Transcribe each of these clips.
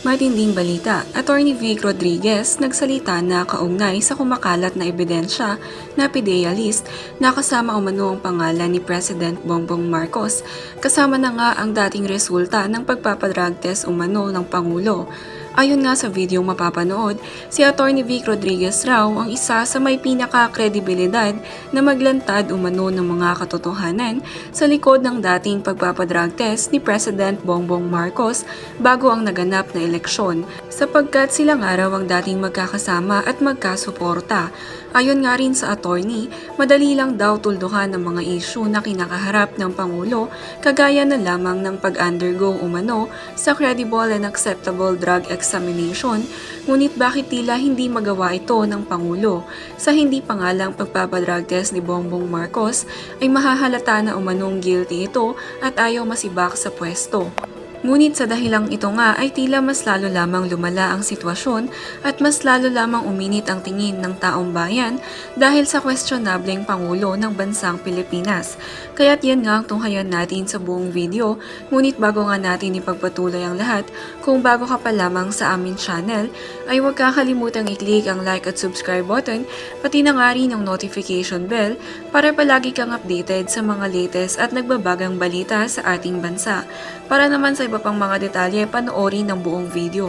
Matinding balita, Attorney Vic Rodriguez nagsalita na kaugnay sa kumakalat na ebidensya na PDEA list na kasama umano ang pangalan ni President Bongbong Marcos, kasama na nga ang dating resulta ng pagpapadrug test umano ng Pangulo. Ayon nga sa video mapapanood, si Attorney Vic Rodriguez raw ang isa sa may pinaka-kredibilidad na maglantad umano ng mga katotohanan sa likod ng dating pagpapadrug test ni President Bongbong Marcos bago ang naganap na eleksyon, sapagkat sila nga raw ang dating magkakasama at magkasuporta. Ayon nga rin sa attorney, madali lang daw tuldukan ng mga issue na kinakaharap ng Pangulo, kagaya na lamang ng pag-undergo umano sa credible and acceptable drug examination, ngunit bakit tila hindi magawa ito ng Pangulo? Sa hindi pangalang pagpapadrug test ni Bongbong Marcos ay mahahalata na umanong guilty ito at ayaw masibak sa pwesto. Ngunit sa dahilang ito nga ay tila mas lalo lamang lumala ang sitwasyon at mas lalo lamang uminit ang tingin ng taong bayan dahil sa questionableng Pangulo ng bansang Pilipinas. Kaya't yan nga ang tunghayan natin sa buong video, ngunit bago nga natin ipagpatuloy ang lahat, kung bago ka pa lamang sa aming channel, ay huwag kakalimutang i-click ang like at subscribe button, pati na nga rin ang notification bell para palagi kang updated sa mga latest at nagbabagang balita sa ating bansa. Para naman sa iba pang mga detalye, panoorin ang buong video.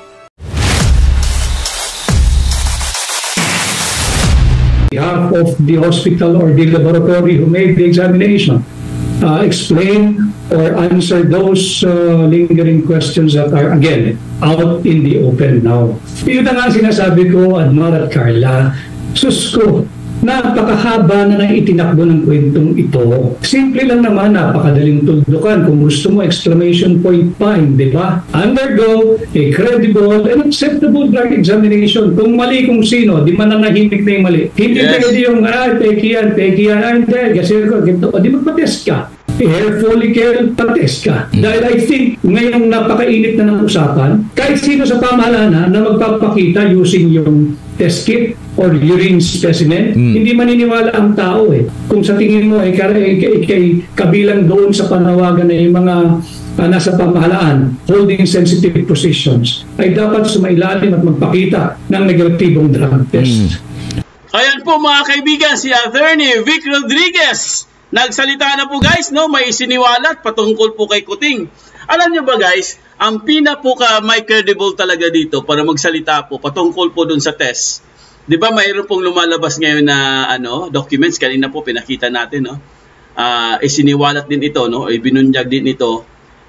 Behalf of the hospital or the laboratory who made the examination, explain or answer those lingering questions that are again out in the open now. Yun na nga sinasabi ko, Admar at Carla, sus ko, napakahaba na itinakbo ng kwentong ito. Simple lang naman, napakadaling tuldukan. Kung gusto mo, exclamation point pa, di ba? Undergo a credible and acceptable drug examination. Kung mali kung sino, di mananahimik na yung mali. Hindi pwede yung, peki yan, hindi. Kasi ko, di magpa-test ka. Hair follicle, patest ka. Dahil I think, ngayong napakainit na ng usapan, kahit sino sa pamahalaan na magpapakita using yung test kit or urine specimen, hindi maniniwala ang tao eh. Kung sa tingin mo ay kabilang doon sa panawagan na yung mga nasa pamahalaan, holding sensitive positions, ay dapat sumailalim at magpakita ng negatibong drug test. Ayan po mga kaibigan, si Attorney Vic Rodriguez. Nagsalita na po guys, no? May isiniwalat patungkol po kay Kuting. Alam nyo ba guys, ang may credible talaga dito para magsalita po patungkol po dun sa test. 'Di ba mayroon pong lumalabas ngayon na documents, kanina po pinakita natin, no? Isiniwalat din ito, no? Ibinunyag din ito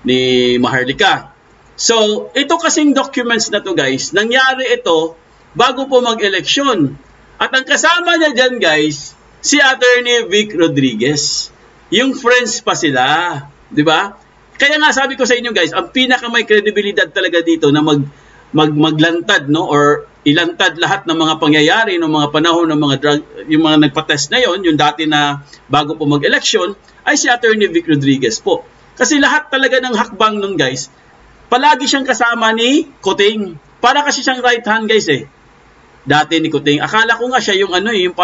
ni Maharlika. So, ito kasing documents na to guys, nangyari ito bago po mag-eleksyon. At ang kasama niya diyan guys, si Attorney Vic Rodriguez. Yung friends pa sila, 'di ba? Kaya nga sabi ko sa inyo guys, ang may kredibilidad talaga dito na maglantad, no, or ilantad lahat ng mga pangyayari ng mga panahon ng mga drug, yung mga nagpa-test na yon, yung dati na bago po mag-eleksyon, ay si Attorney Vic Rodriguez po. Kasi lahat talaga ng hakbang nun guys, palagi siyang kasama ni Kuting. Para kasi siyang right hand guys eh. Dati ni Kuting. Akala ko nga siya yung yung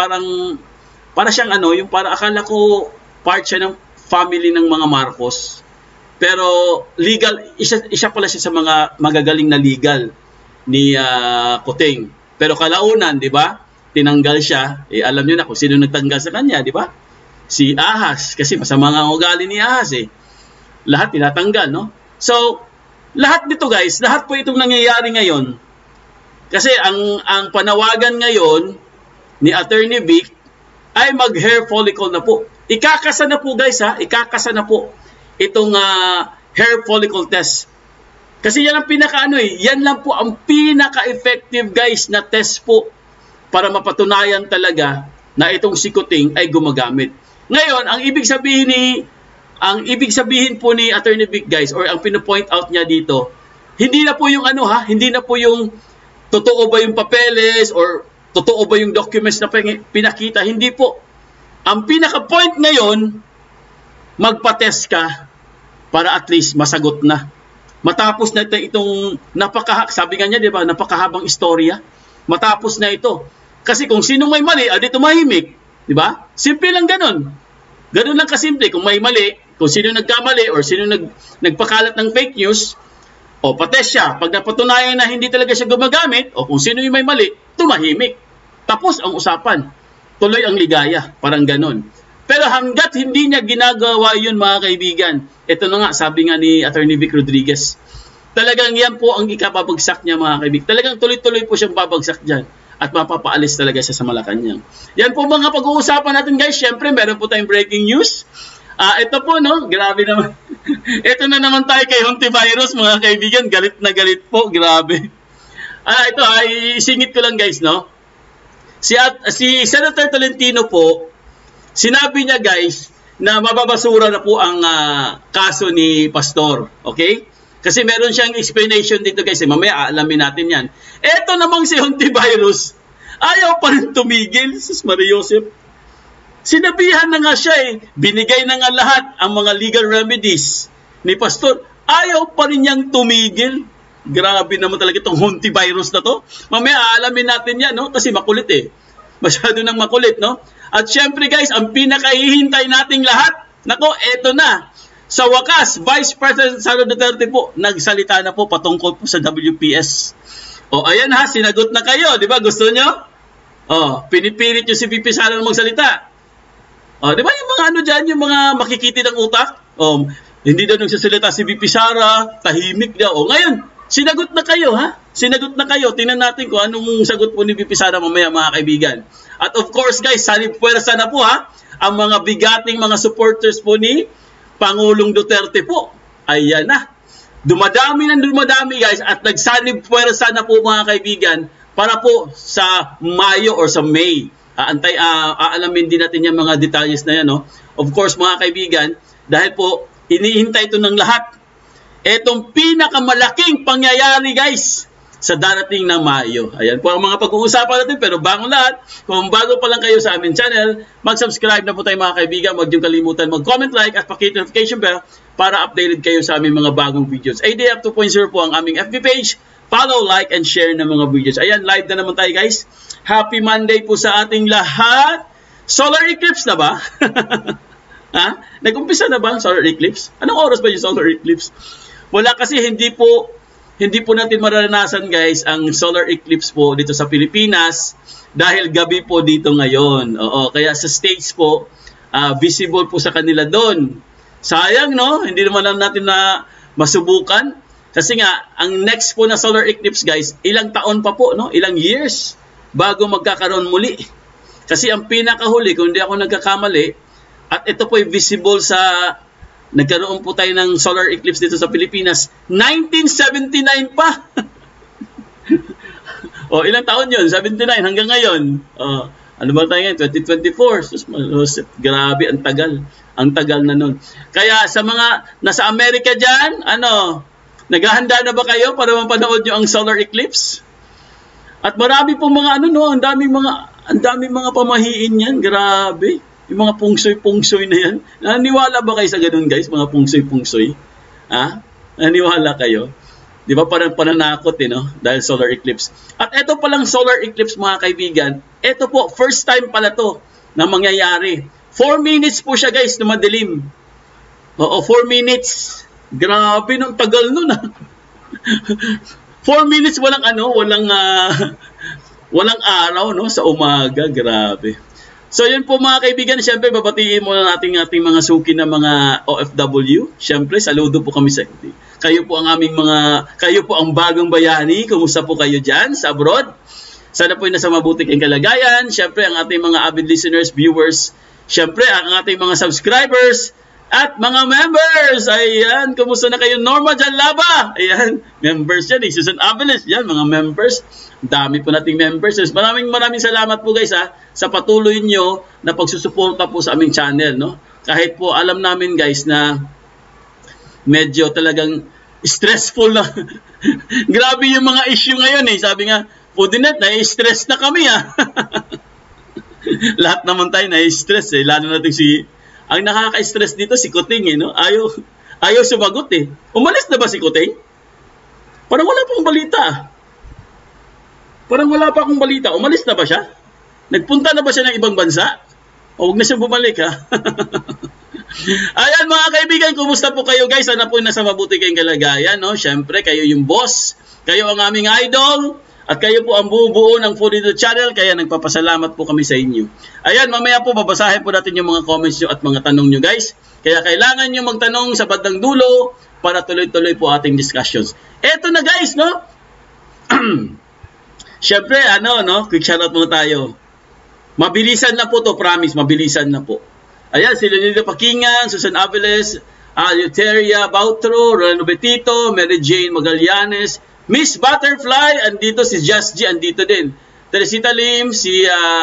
para siyang yung akala ko part siya ng family ng mga Marcos. Pero legal, isa pala siya sa mga magagaling na legal ni Kuting. Pero kalaunan, di ba? Tinanggal siya. Alam niyo na kung sino nagtanggal sa kanya, di ba? Si Ahas. Kasi masama nga ang ugali ni Ahas eh. Lahat tinatanggal, no? So, lahat dito guys, lahat po itong nangyayari ngayon. Kasi ang panawagan ngayon ni Attorney Vic ay mag-hair follicle na po. Ikakasa na po guys ha, ikakasa na po itong hair follicle test. Kasi yan ang yan lang po ang pinaka-effective guys na test po para mapatunayan talaga na itong si Kuting ay gumagamit. Ngayon, ang ibig sabihin po ni Attorney Vic guys, or ang pino-point out niya dito, hindi na po yung hindi na po yung totoo ba yung papeles or totoo ba yung documents na pinakita? Hindi po. Ang pinaka-point ngayon, magpa-test ka para at least masagot na. Matapos na itong sabi nga niya, di ba, napakahabang istorya. Matapos na ito. Kasi kung sinong may mali, di tumahimik. Di ba? Simple lang ganun. Ganun lang kasimple. Kung may mali, kung sino nagkamali or sino nagpakalat ng fake news, O pates siya. Pag napatunayan na hindi talaga siya gumagamit, o kung sino yung may mali, tumahimik. Tapos ang usapan. Tuloy ang ligaya. Parang ganon. Pero hanggat hindi niya ginagawa yun, mga kaibigan, ito na nga, sabi nga ni Attorney Vic Rodriguez, talagang yan po ang ikapabagsak niya, mga kaibigan. Talagang tuloy-tuloy po siyang babagsak dyan at mapapaalis talaga siya sa Malacanang. Yan po mga pag-uusapan natin, guys. Siyempre, meron po tayong breaking news. Ito po, no? Grabe naman. Ito na naman tayo kay Hontivirus, mga kaibigan. Galit na galit po. Grabe. Ito, isingit ko lang, guys, no? Si Senator Tolentino po, sinabi niya, guys, na mababasura na po ang kaso ni Pastor. Okay? Kasi meron siyang explanation dito, guys. Mamaya aalamin natin yan. Eto namang si Hontivirus, ayaw pa rin tumigil. Sus Maria Joseph. Sinabihan na nga siya Binigay na nga lahat ang mga legal remedies ni Pastor. Ayaw pa rin niyang tumigil. Grabe naman talaga itong Hontivirus na to. Mamaya aalamin natin yan, no? Kasi makulit Masyado nang makulit, no? At syempre, guys, ang pinakahihintay nating lahat, nako, eto na. Sa wakas, Vice President Sara Duterte po, nagsalita na po patungkol po sa WPS. Ayan ha, sinagot na kayo, di ba? Gusto nyo? Pinipilit nyo si VP Sara na magsalita. Di ba yung mga dyan, yung mga makikiti ng utak? Hindi daw nagsasalita si VP Sara, tahimik daw. Ngayon, sinagot na kayo, ha? Sinagot na kayo. Tingnan natin kung anong sagot po ni VP Sara mamaya, mga kaibigan. At of course, guys, sanib-puwersa na po, ha? Ang mga bigating mga supporters po ni Pangulong Duterte po. Ayan na. Dumadami, guys, at nagsanib-puwersa na po, mga kaibigan, para po sa Mayo or sa May. Aalamin din natin yung mga detalles na yan, no? Of course, mga kaibigan, dahil po, inihintay ito ng lahat. Etong pinakamalaking pangyayari, guys, sa darating na Mayo. Ayan po ang mga pag-uusapan natin. Pero bago lahat, kung bago pa lang kayo sa aming channel, mag-subscribe na po tayo, mga kaibigan. Huwag niyong kalimutan mag-comment, like, at pakit notification bell para updated kayo sa aming mga bagong videos. ADF 2.0 po ang aming FB page. Follow, like, and share ng mga videos. Ayan, live na naman tayo, guys. Happy Monday po sa ating lahat. Solar eclipse na ba? Nag-umpisa na ba ang solar eclipse? Anong oras ba yung solar eclipse? Wala, kasi hindi po natin mararanasan, guys, ang solar eclipse po dito sa Pilipinas dahil gabi po dito ngayon. Kaya sa States po, visible po sa kanila doon. Sayang, no? Hindi naman natin na masubukan. Kasi nga, ang next po na solar eclipse, guys, ilang taon pa po, no? Ilang years bago magkakaroon muli. Kasi ang pinakahuli, kung hindi ako nagkakamali, at ito po ay visible sa nagkaroon po tayo ng solar eclipse dito sa Pilipinas, 1979 pa. Ilang taon yun? 79 hanggang ngayon. Ano ba tayo ngayon? 2024. Grabe, ang tagal. Ang tagal na nun. Kaya sa mga nasa Amerika dyan, naghahanda na ba kayo para mapanood nyo ang solar eclipse? At marami pong mga ang daming mga pamahiin yan. Grabe. Yung mga pungsoy-pungsoy na yan. Naniwala ba kayo sa ganun, guys? Mga pungsoy-pungsoy? Naniwala kayo? Di ba parang pananakot, no? Dahil solar eclipse. At ito palang solar eclipse, mga kaibigan. Ito po, first time pala to na mangyayari. 4 minutes po siya, guys, na madilim. 4 minutes. Grabe, nung tagal nun, 4 minutes, walang araw, no? Sa umaga, grabe. So yun po, mga kaibigan, siyempre babatiin muna natin ating mga suki na mga OFW. Siyempre, saludo po kami sa inyo. Kayo po ang bagong bayani. Kumusta po kayo dyan sa abroad? Sana po nasa mabuti kayong kalagayan. Siyempre, ang ating mga avid listeners, viewers. Siyempre, ang ating mga subscribers at mga members. Ayan, kumusta na kayo? Norma Janlaba. Ayan, members yan. Susan Avelis. Yan, mga members. Dami po nating members. Maraming salamat po, guys, sa patuloy nyo na pagsusuporta po sa aming channel, no? Kahit po alam namin, guys, na medyo talagang stressful na. Grabe yung mga issue ngayon, Sabi nga, Pudinet, na-stress na kami, Lahat naman tayo na-stress, Lalo natin ang nakaka-stress dito si Kuting, no? Ayaw sumagot, Umalis na ba si Kuting? Parang wala pang balita. Umalis na ba siya? Nagpunta na ba siya ng ibang bansa? O huwag na siya bumalik, Ayan mga kaibigan, kumusta po kayo guys? Sana po nasa mabuti kayong kalagayan, no? Siyempre, kayo yung boss, kayo ang aming idol, at kayo po ang buo ng Food Dito Channel, kaya nagpapasalamat po kami sa inyo. Ayan, mamaya po babasahin po natin yung mga comments nyo at mga tanong nyo guys. Kaya kailangan nyo magtanong sa bandang dulo para tuloy-tuloy po ating discussions. Eto na guys, no? Siyempre, quick shoutout muna tayo. Mabilisan na po to, promise, mabilisan na po. Ayan, si Leonida Pakingan, Susan Aviles, Euteria Bautro, Rolando Betito, Mary Jane Magallanes, Miss Butterfly, andito si Just G, andito din. Teresita Lim, si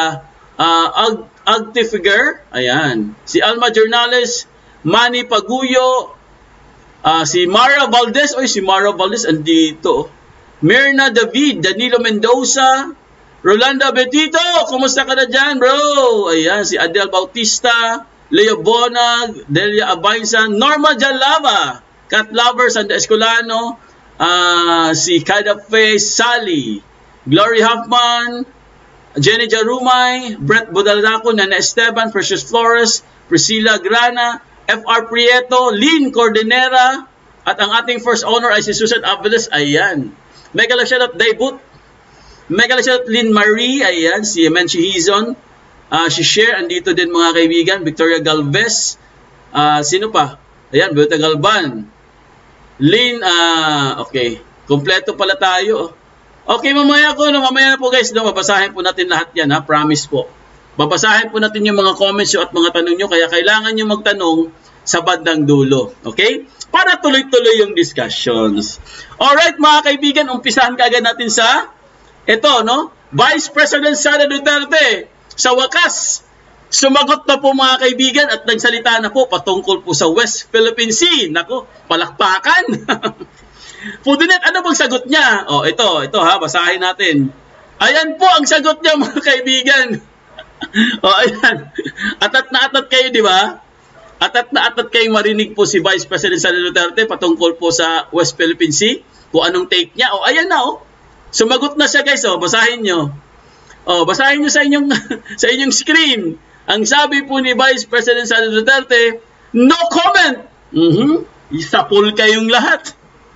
Agtifiger, ayan. Si Alma Jornales, Manny Paguyo, si Mara Valdez, si Mara Valdez, andito. Mirna David, Danilo Mendoza, Rolanda Betito, kumusta ka na dyan, bro? Ayan, si Adel Bautista, Leo Bonag, Delia Abainsan, Norma Jalava, Cat Lover, Sandra Escolano, si Kada Face, Sally, Glory Huffman, Jenny Jarumay, Brett Budaldaco, Nana Esteban, Precious Flores, Priscilla Grana, FR Prieto, Lynn Cordenera, at ang ating first owner ay si Susan Aviles, ayan. Mega shoutout Daybut, mega shoutout Lynn Marie, ayan, si Menchi Hizon, si Cher, andito din mga kaibigan, Victoria Galvez, sino pa? Ayan, Beata Galban, Lynn, okay, kompleto pala tayo. Okay, mamaya na po guys, babasahin po natin lahat yan, promise po. Babasahin po natin yung mga comments at mga tanong nyo, kaya kailangan nyo magtanong sa bandang dulo, okay? Para tuloy-tuloy yung discussions. Alright mga kaibigan, umpisahan kaagad natin sa ito, no? Vice President Sara Duterte, sa wakas, sumagot na po mga kaibigan at nagsalita na po patungkol po sa West Philippine Sea. Nako, palakpakan. Pudinet, ano bang sagot niya? Ito basahin natin. Ayan po ang sagot niya mga kaibigan. Ayan. Atat na atat kayo, di ba? Atat na atat kayong marinig po si Vice President Sara Duterte patungkol po sa West Philippine Sea. Kung anong take niya. Ayan na, sumagot na siya guys, basahin nyo. Basahin nyo sa inyong screen. Ang sabi po ni Vice President Sara Duterte, no comment. Isapol kayong lahat.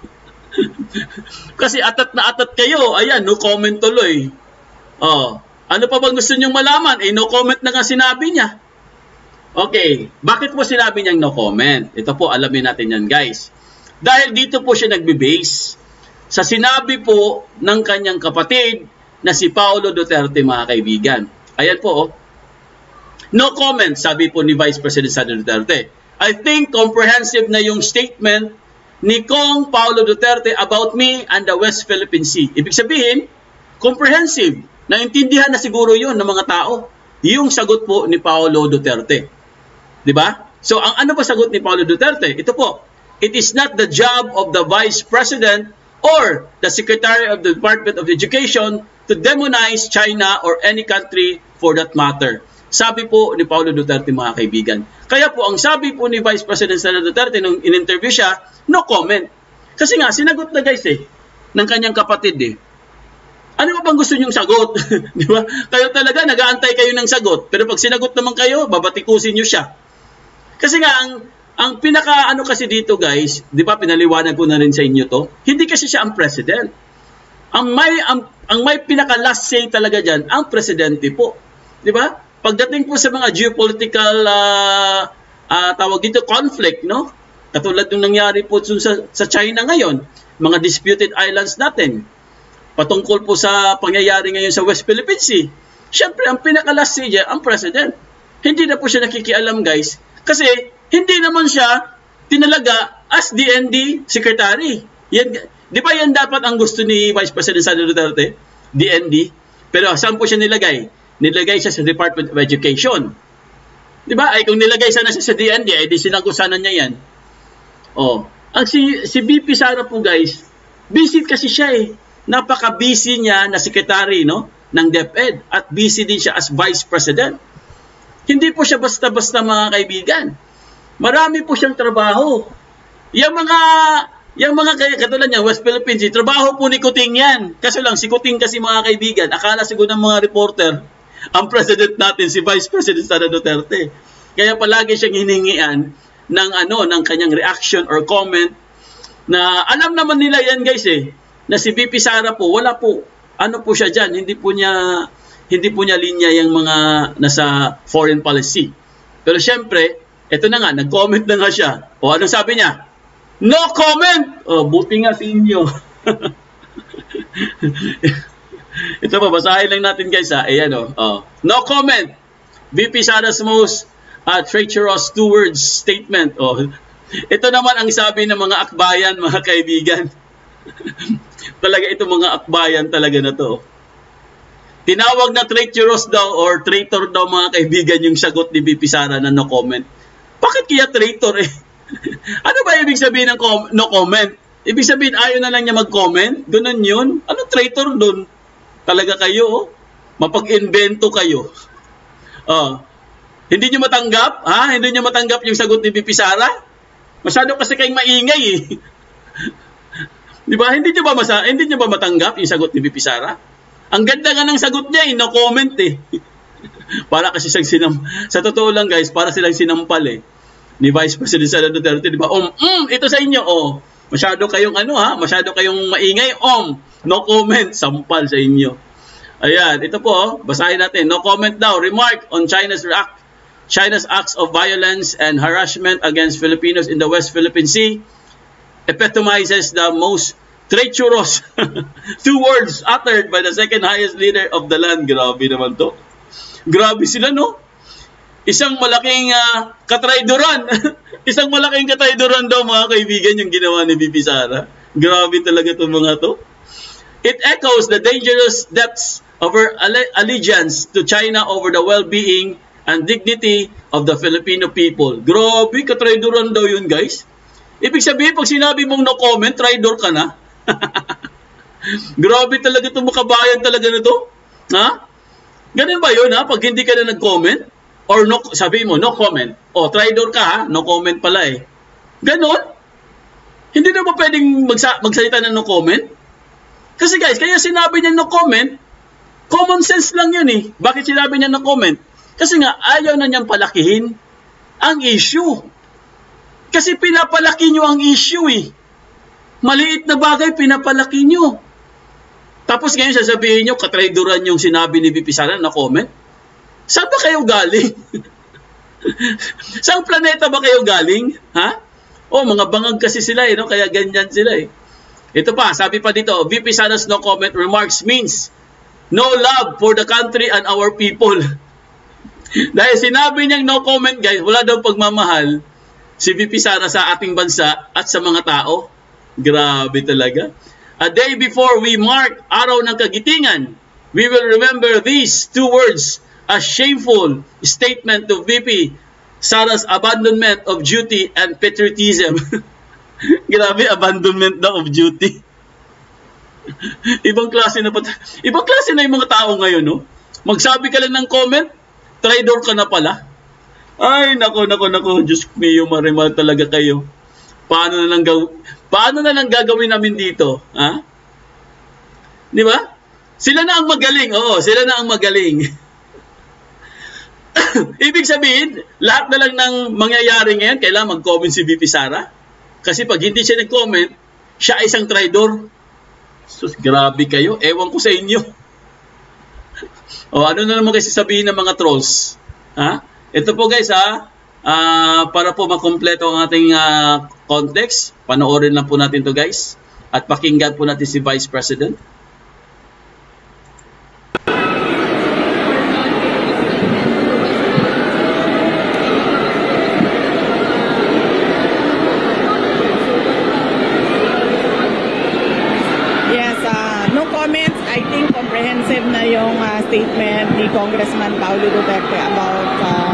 Kasi atat na atat kayo. Ayan, no comment tuloy. Ano pa bang gusto nyong malaman? No comment na nga sinabi niya. Okay, bakit po sinabi niyang no comment? Ito po, alamin natin yan guys. Dahil dito po siya nagbe-base sa sinabi po ng kanyang kapatid na si Paulo Duterte mga kaibigan. Ayan po, no comment, sabi po ni Vice President Sara Duterte. I think comprehensive na yung statement ni Kong Paulo Duterte about me and the West Philippine Sea. Ibig sabihin, comprehensive. Naintindihan na siguro yun ng mga tao. Yung sagot po ni Paulo Duterte. Diba? So, ang ano ba sagot ni Paulo Duterte? Ito po, it is not the job of the Vice President or the Secretary of the Department of Education to demonize China or any country for that matter. Sabi po ni Paulo Duterte mga kaibigan. Kaya po, ang sabi po ni Vice President Sara Duterte nung in-interview siya, no comment. Kasi nga, sinagot na guys ng kanyang kapatid Ano ba bang gusto nyong sagot? Di ba? Kayo talaga, nag-aantay kayo ng sagot. Pero pag sinagot naman kayo, babatikusin nyo siya. Kasi nga, ang pinaka kasi dito guys, di ba pinaliwanag ko na rin sa inyo to, hindi kasi siya ang president. Ang may pinaka last say talaga diyan, ang presidente po. Di ba? Pagdating po sa mga geopolitical tawag dito conflict, no? Katulad ng nangyari po sa China ngayon, mga disputed islands natin. Patungkol po sa pangyayari ngayon sa West Philippine Sea. Siyempre, ang pinaka last say diyan, ang president. Hindi na po siya nakikialam guys. Kasi hindi naman siya tinalaga as DND secretary. Di ba yan dapat ang gusto ni Vice President Sara Duterte? DND. Pero saan po siya nilagay? Nilagay siya sa Department of Education. Di ba? Ay kung nilagay sana siya sa DND, ay di sinagusanan niya yan. Ang si BP Sara po guys, busy kasi siya Napaka-busy niya na secretary ng DepEd at busy din siya as Vice President. Hindi po siya basta-basta mga kaibigan. Marami po siyang trabaho. Yung mga katulad niya, West Philippine Sea, trabaho po ni Kuting yan. Kaso lang, si Kuting kasi mga kaibigan, akala siguro ng mga reporter, ang president natin, si Vice President Sara Duterte. Kaya palagi siyang hiningian ng kanyang reaction or comment na alam naman nila yan guys na si VP Sara po, wala po, siya dyan, hindi po niya linya yung mga nasa foreign policy. Pero syempre, eto na nga, nag-comment na nga siya. O anong sabi niya? No comment! O, buti nga sa inyo. Ito pa, basahin lang natin guys Ayan no comment. VP Sara's most treacherous two words statement. Ito naman ang sabi ng mga akbayan, mga kaibigan. Talaga ito mga akbayan talaga na to. Tinawag na treacherous daw or traitor daw mga kaibigan yung sagot ni VP Sara na no comment. Bakit kaya traitor Ano ba ibig sabihin ng no comment? Ibig sabihin ayaw na lang niya mag-comment? Ganun yun? Ano traitor dun? Talaga kayo mapag-invento kayo. Hindi niyo matanggap? Hindi niyo matanggap yung sagot ni VP Sara? Masyado kasi kayong maingay Di ba? Hindi niyo ba matanggap yung sagot ni VP Sara? Ang ganda nga ng sagot niya no comment Para kasi siyang sa totoo lang guys, para silang sinampal ni Vice President Sara Duterte, di ba? Ito sa inyo masyado kayong masyado kayong maingay no comment, sampal sa inyo. Ayan, ito po basahin natin. No comment daw, remark on China's acts of violence and harassment against Filipinos in the West Philippine Sea epitomizes the most treacherous two words uttered by the second highest leader of the land. Grabe naman to. Grabe sila, no? Isang malaking katrayduran. Isang malaking katrayduran daw, mga kaibigan, yung ginawa ni VP Sara. Grabe talaga itong mga to. It echoes the dangerous depths of her allegiance to China over the well-being and dignity of the Filipino people. Grabe, katrayduran daw yun, guys. Ibig sabihin, pag sinabi mong no comment, traitor ka na. Grabe talaga itong makabayan talaga na to. Ganun ba yun, pag hindi ka na nag-comment? Or sabi mo, no comment. Traitor ka, no comment pala Ganon? Hindi na ba pwedeng magsalita ng no comment? Kasi guys, kaya sinabi niya no comment, common sense lang yun Bakit sinabi niya no comment? Kasi nga, ayaw na niyang palakihin ang issue. Kasi pinapalaki niyo ang issue Maliit na bagay, pinapalaki niyo. Tapos ngayon sasabihin niyo, katraidoran yung sinabi ni VP Sara na comment. Saan ba kayo galing? Saan planeta ba kayo galing? Mga bangag kasi sila kaya ganyan sila Ito pa, sabi pa dito, VP Sara's no comment remarks means no love for the country and our people. Dahil sinabi niyang no comment guys, wala daw pagmamahal si VP Sara sa ating bansa at sa mga tao. Grabe talaga. A day before we mark Araw ng Kagitingan, we will remember these two words, a shameful statement to VP Sara's abandonment of duty and patriotism. Grabe, abandonment daw of duty. Ibang klase na yung mga tao ngayon, no? Magsabi ka lang ng comment, traitor ka na pala. Ay, nako, Diyos mio, marimal talaga kayo. Paano na lang gagawin namin dito? Di ba? Sila na ang magaling. Sila na ang magaling. Ibig sabihin, lahat na lang ng mangyayari ngayon, kailangan mag-comment si VP Sara. Kasi pag hindi siya nag-comment, siya ay isang traitor. Sus, grabe kayo. Ewan ko sa inyo. Ano na naman kasi sabihin ng mga trolls? Ito po guys, para po makompleto ang ating context, panoorin lang po natin to guys. At pakinggan po natin si Vice President. Statement ni Congressman Paulo Duterte about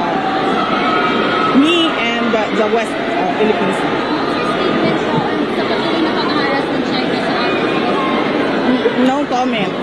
me and the West Philippines. Sa patuloy na pag-aaras ng China sa ating No comment.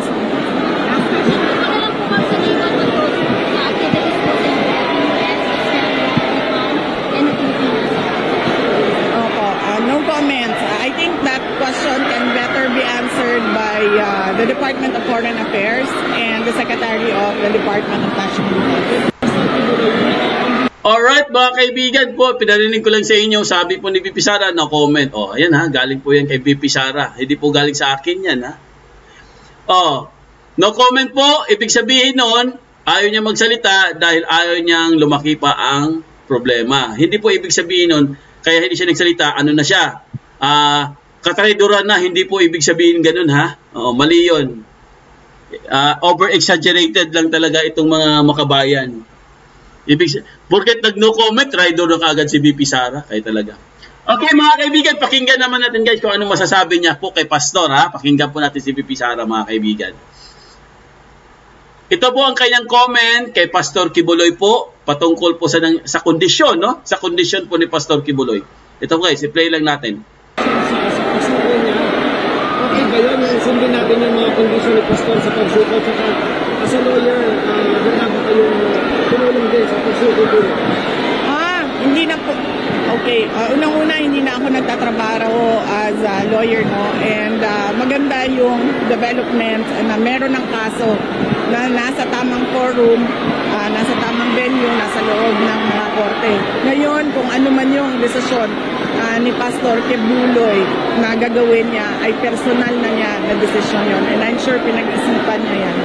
No comment. I think that question can better be answered by the Department of Foreign Affairs and the Secretary of the Department of National Defense. Alright mga kaibigan po, pinarinig ko lang sa inyo, sabi po ni VP Sara, no comment. Oh, ayan ha, galing po yan kay VP Sara. Hindi po galing sa akin yan ha. Oh, no comment po, ibig sabihin noon, ayaw niya magsalita dahil ayaw niyang lumaki pa ang problema. Hindi po ibig sabihin noon, kaya hindi siya nagsalita, ano na siya? Katraidoran na, hindi po ibig sabihin ganun ha. Oh, mali yun. Over-exaggerated lang talaga itong mga makabayan. Porket nag-no comment, traitor na kaagad si VP Sara. Kaya talaga. Okay mga kaibigan, pakinggan naman natin guys kung anong masasabi niya po kay Pastor ha. Pakinggan po natin si VP Sara mga kaibigan. Ito po ang kanyang comment kay Pastor Kibuloy po patungkol po sa kondisyon, no? Sa kondisyon po ni Pastor Kibuloy. Ito guys, i-play lang natin. Okay ba yun? Sundin natin yung mga kondisyon ni Pastor sa pagsuko. Tsaka as a lawyer, handa ba kayong tumulong din sa pagsuko din? Hindi na po. Okay, unang-una hindi na ako nagtatrabaho as a lawyer, no? And maganda yung development na meron ng kaso na nasa tamang forum, nasa tamang venue, nasa loob ng mga korte. Ngayon, kung ano man yung desisyon ni Pastor Kibuloy na gagawin niya, ay personal na niya na desisyon yun. And I'm sure pinag-isipan niya yan.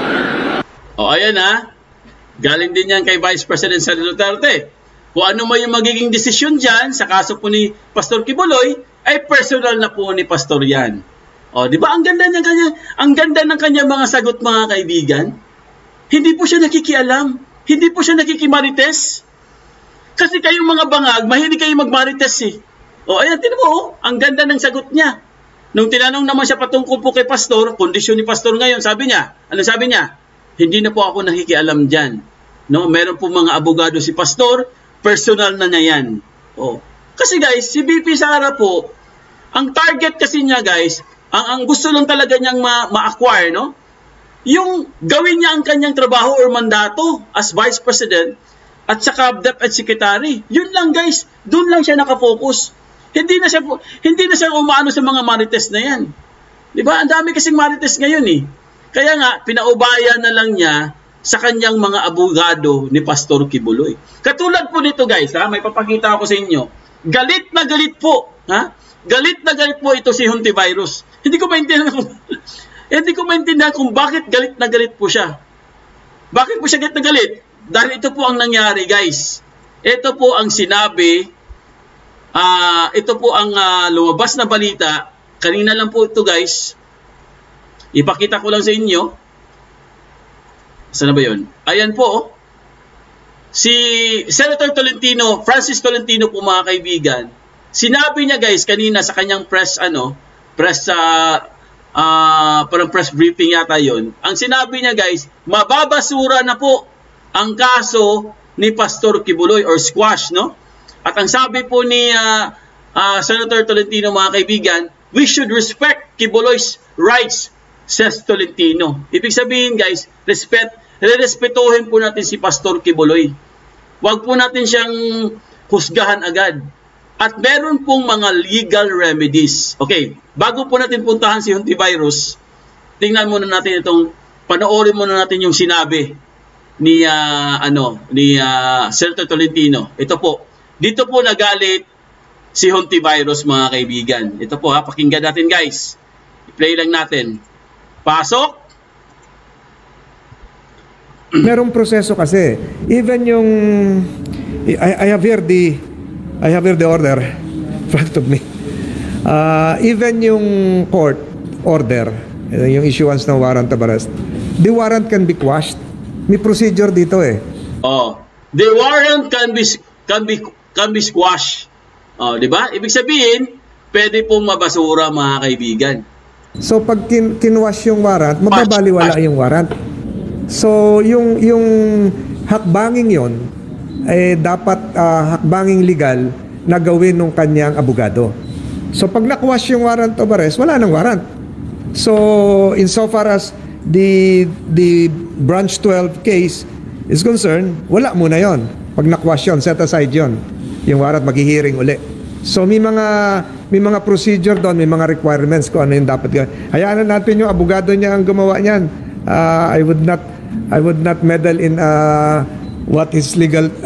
O ayan ha, galing din yan kay Vice President Sara Duterte. Kung ano man yung magiging desisyon dyan sa kaso po ni Pastor Kibuloy, ay personal na po ni Pastor yan. O, di ba? Ang ganda ng kanya mga sagot mga kaibigan. Hindi po siya nakikialam. Hindi po siya nakikimarites. Kasi kayong mga bangag, mahilig kayo magmarites eh. O, ayan, tinan mo, ang ganda ng sagot niya. Nung tinanong naman siya patungkol po kay Pastor, kondisyon ni Pastor ngayon, sabi niya, ano sabi niya? Hindi na po ako nakikialam dyan. No? Meron po mga abogado si Pastor, personal na niya yan. Oh. Kasi guys, si VP Sara po, ang target kasi niya guys, ang gusto lang talaga niyang ma-acquire, no? Yung gawin niya ang kanyang trabaho or mandato as Vice President at saka DepEd Secretary. Yun lang guys, doon lang siya nakafocus. Hindi na siya umaano sa mga marites na yan. Di ba? Ang dami kasing marites ngayon eh. Kaya nga, pinaubayan na lang niya sa kanyang mga abogado ni Pastor Kibuloy. Katulad po nito guys, ha? May papakita ako sa inyo. Galit na galit po. Ha? Galit na galit po ito si Hontivirus. Hindi ko maintindihan kung bakit galit na galit po siya. Bakit po siya galit na galit? Dahil ito po ang nangyari guys. Ito po ang sinabi, ito po ang lumabas na balita. Kanina lang po ito guys. Ipakita ko lang sa inyo. Saan na ba yun? Ayan po. Si Senator Tolentino, Francis Tolentino po mga kaibigan, sinabi niya guys kanina sa kanyang parang press briefing yata yon. Ang sinabi niya guys, mababasura na po ang kaso ni Pastor Kibuloy or squash, no? At ang sabi po ni Senator Tolentino mga kaibigan, we should respect Kibuloy's rights, says Tolentino. Ibig sabihin guys, respetuhin po natin si Pastor Kibuloy. Huwag po natin siyang husgahan agad. At meron pong mga legal remedies. Okay, bago po natin puntahan si Hontivirus, tingnan muna natin panoorin muna natin yung sinabi ni Senator Tolentino. Ito po. Dito po nagalit si Hontivirus mga kaibigan. Ito po pakinggan natin guys. I-play lang natin. Pasok. Merong proseso kasi. Even yung I have here the order in front of me. Even yung court order, yung issuance ng warrant of arrest, the warrant can be quashed. May procedure dito eh. Oh, the warrant can be squashed. Oh, di ba? Ibig sabihin, pwede pong mabasura mga kaibigan. So pag kinwash yung warrant, mababaliwala yung warrant. So yung hakbanging yon dapat hakbanging legal na gawin ng kanyang abogado. So pag nakwash yung warrant of arrest, wala nang warrant. So insofar as the branch 12 case is concerned, wala muna yon. Pag nakwash yon, set aside yon. Yung warrant maghihiring uli. So may mga procedure doon, may mga requirements kung ano yung dapat gawin. Hayaan natin yung abogado niya ang gumawa niyan. I would not meddle in what is legal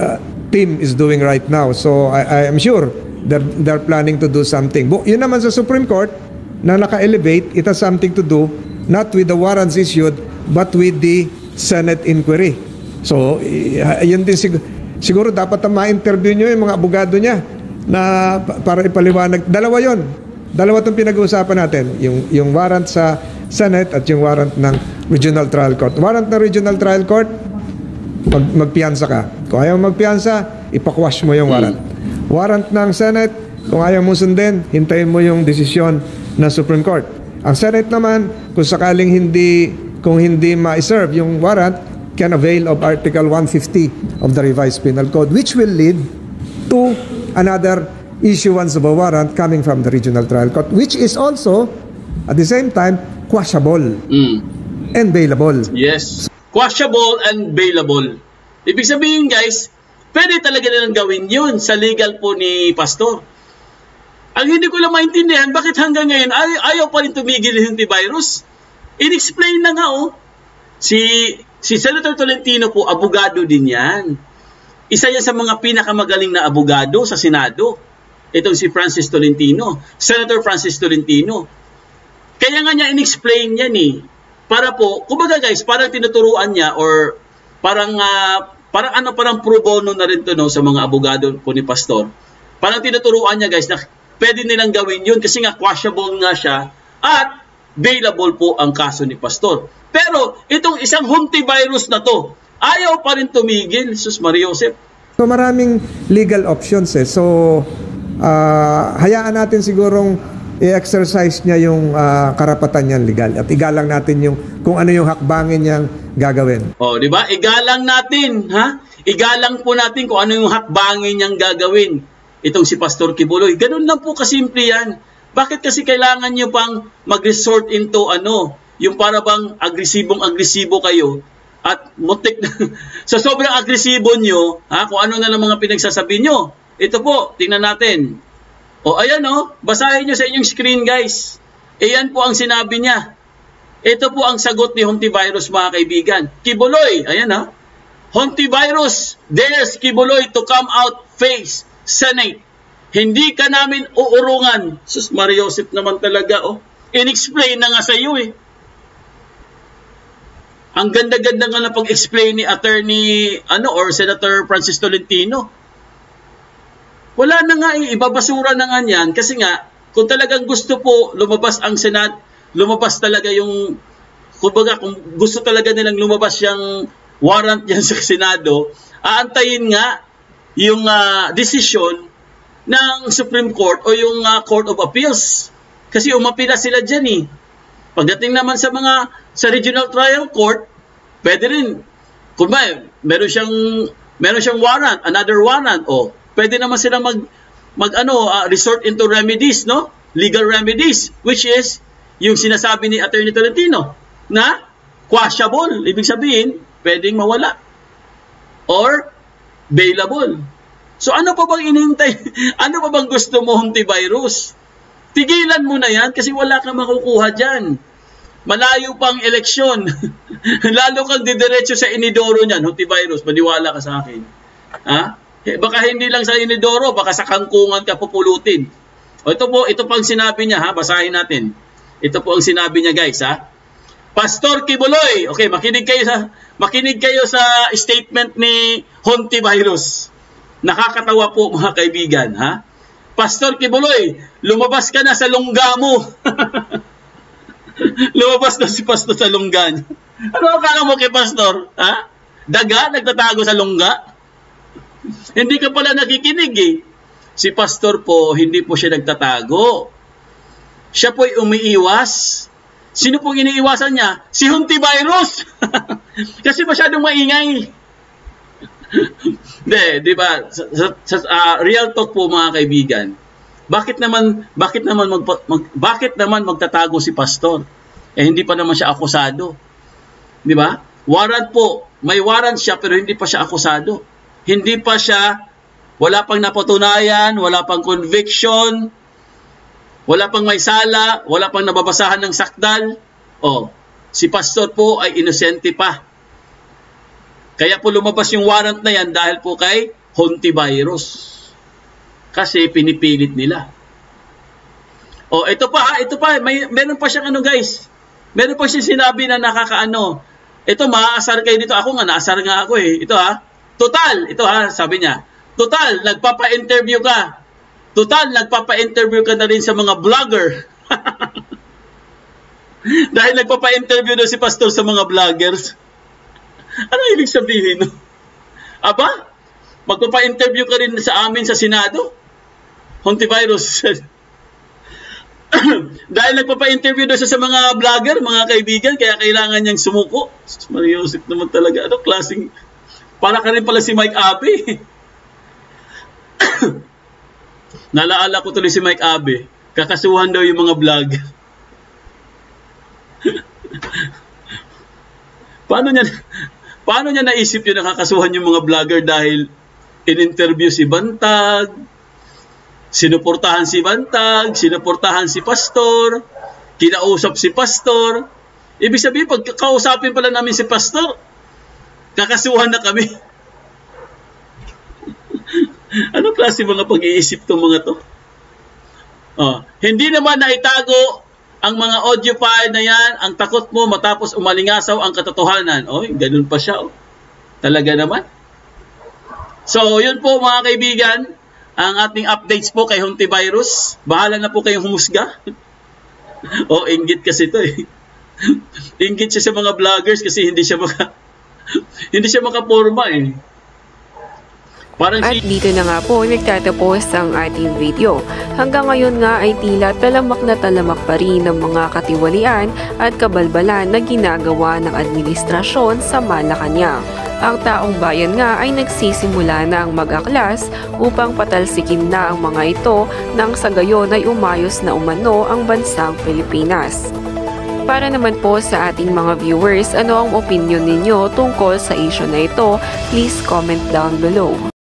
team is doing right now. So I am sure they're planning to do something. Yun naman sa Supreme Court na naka-elevate, it has something to do not with the warrants issued but with the Senate inquiry. So yun din siguro dapat na ma-interview nyo yung mga abogado niya na para ipaliwanag. Dalawa itong pinag-uusapan natin, yung warrant sa Senate at yung warrant ng Regional Trial Court. Warrant ng Regional Trial Court, magpiyansa ka. Kung ayaw magpiyansa, ipakwash mo yung warrant. Warrant ng Senate, kung ayaw mo sundin, hintayin mo yung desisyon ng Supreme Court. Ang Senate naman, kung sakaling hindi ma-serve yung warrant, can avail of Article 150 of the Revised Penal Code, which will lead to another issuance of a warrant coming from the Regional Trial Court, which is also, at the same time, quashable and bailable. Yes. Quashable and bailable. Ibig sabihin, guys, pwede talaga nilang gawin yun sa legal po ni Pastor. Ang hindi ko lang maintindihan, bakit hanggang ngayon ayaw pa rin tumigil yung antivirus? In-explain na nga, Si Senator Tolentino po, abogado din yan. Isa yan sa mga pinakamagaling na abogado sa Senado. Itong si Francis Tolentino. Senator Francis Tolentino. Kaya nga niya in-explain yan Para po, kumbaga guys, parang tinuturuan niya or parang pro bono na rin to sa mga abogado po ni Pastor. Parang tinuturuan niya guys na pwede nilang gawin yun kasi nga quashable nga siya at bailable po ang kaso ni Pastor. Pero itong isang hantavirus na to, ayaw pa rin tumigil, Sus Maria Josep. So maraming legal options So hayaan natin sigurong i-exercise niya yung karapatan niyang legal at igalang natin kung ano yung hakbangin niyang gagawin. Di ba? Igalang natin, Igalang po natin kung ano yung hakbangin niyang gagawin. Itong si Pastor Kibuloy. Ganun lang po kasimple yan. Bakit kasi kailangan niyo pang mag-resort into yung para bang agresibo kayo at mutik sa sobrang agresibo nyo, kung ano na lang mga pinagsasabi nyo. Ito po, tingnan natin. Ayan basahin nyo sa inyong screen guys. Ayan po ang sinabi niya. Ito po ang sagot ni hantavirus mga kaibigan. Kibuloy, ayan hantavirus dares Kibuloy to come out face Senate. Hindi ka namin uurungan. Sus Maria Josep naman talaga in-explain na nga sa iyo Ang ganda-ganda nga na pag-explain ni Attorney or Senator Francis Tolentino. Wala na nga ibabasura na nga yan kasi nga kung talagang gusto po lumabas ang Senate, lumabas talaga yung kumbaga kung gusto talaga nilang lumabas yung warrant yan sa Senado, aantayin nga yung decision ng Supreme Court o yung Court of Appeals. Kasi umapila sila dyan Pagdating naman sa Regional Trial Court, pwede rin. Kung meron siyang warrant, another warrant, pwede naman sila resort into remedies, legal remedies, which is yung sinasabi ni Attorney Tolentino na quashable, ibig sabihin, pwedeng mawala or bailable. So ano pa bang inihintay? Ano pa bang gusto mo, hantavirus? Tigilan mo na yan kasi wala kang makukuha dyan. Malayo pang eleksyon. Lalo kang didiretso sa inidoro niyan, hantavirus, maniwala ka sa akin. Baka hindi lang sa inidoro, baka sa kangkungan ka pupulutin. Ito pang sinabi niya, basahin natin. Ito po ang sinabi niya guys, Pastor Kibuloy, okay, makinig kayo sa statement ni hantavirus. Nakakatawa po mga kaibigan, Pastor Kibuloy, lumabas ka na sa lungga mo. Lumabas na si Pastor sa lungga niya. Ano akala mo kay Pastor? Daga? Nagtatago sa lungga? Hindi ka pala nakikinig Si Pastor po, hindi po siya nagtatago. Siya po'y umiiwas. Sino pong iniiwasan niya? Si hantavirus! Kasi masyadong maingay. Di ba? Real talk po mga kaibigan. Bakit naman magtatago si Pastor? Hindi pa naman siya akusado. Di ba? Warrant po. May warrant siya pero hindi pa siya akusado. Wala pang napatunayan, wala pang conviction, wala pang may sala, wala pang nababasahan ng sakdal. Si Pastor po ay inosente pa. Kaya po lumabas yung warrant na yan dahil po kay Hontivirus. Kasi pinipilit nila. O, ito pa, meron pa siyang ano guys. Meron pa siyang sinabi na nakakaano. Ito, maaasar kayo dito. Ako nga, naasar nga ako eh. Ito ha. Total, ito ha, sabi niya. Total, nagpapa-interview ka. Total, nagpapa-interview ka na rin sa mga vlogger. Dahil nagpapa-interview na si Pastor sa mga vloggers. Ano ibig sabihin? Aba, magpapa-interview ka rin sa amin sa Senado? Hontivirus. Dahil nagpapa-interview na siya sa mga vlogger, mga kaibigan, kaya kailangan niyang sumuko. Mariusip naman talaga. Ano klaseng... Para ka rin pala si Mike Abe. Nalaala ko tuloy si Mike Abe. Kakasuhan daw yung mga vlogger. Paano niya naisip yun nakakasuhan yung mga vlogger dahil in-interview si Bantag, sinuportahan si Bantag, sinuportahan si Pastor, kinausap si Pastor. Ibig sabihin, pag kausapin pala namin si Pastor, kakasuhan na kami. Ano klase mga pag-iisip itong mga to? Hindi naman naitago ang mga audio file na yan, ang takot mo matapos umalingasaw ang katotohanan. Ganun pa siya. Talaga naman. So, yun po mga kaibigan, ang ating updates po kay Hontivirus. Bahala na po kayong humusga. Inggit kasi ito eh. Inggit siya sa mga vloggers kasi hindi siya makaporma eh. At dito na nga po nagtatapos ang ating video. Hanggang ngayon nga ay tila talamak na talamak pa rin ng mga katiwalian at kabalbalan na ginagawa ng administrasyon sa Malacanang. Ang taong bayan nga ay nagsisimula na ang mag-aklas upang patalsikin na ang mga ito nang sa gayon ay umayos na umano ang bansang Pilipinas. Para naman po sa ating mga viewers, ano ang opinion ninyo tungkol sa issue na ito? Please comment down below.